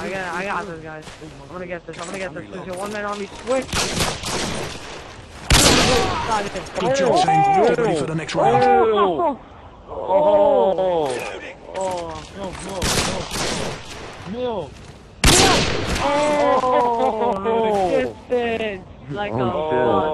I got this, guys. I'm gonna get this. There's a one man on me. Switch. Good job, team. Get ready for the next round. No. Oh, distance. Like a